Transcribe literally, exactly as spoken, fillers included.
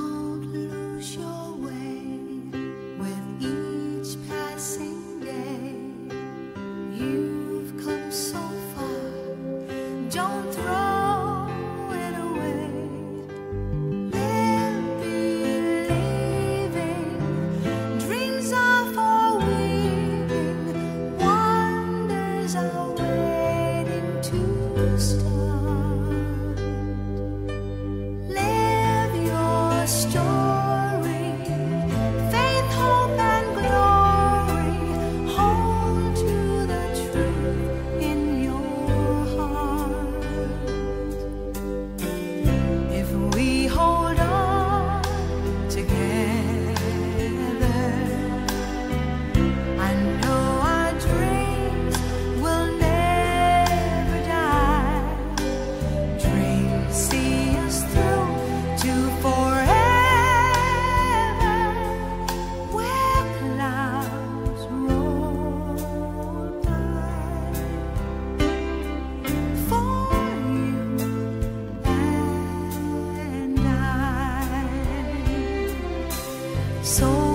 Don't lose your way with each passing day. You've come so far, don't throw it away. Live believing, dreams are for weaving, wonders are waiting to start. Live your story, faith, hope, and glory. Hold to the truth in your heart. If we hold on together, I know our dreams will never die. Dreams see us through to forever, where clouds roll by. For you and I. So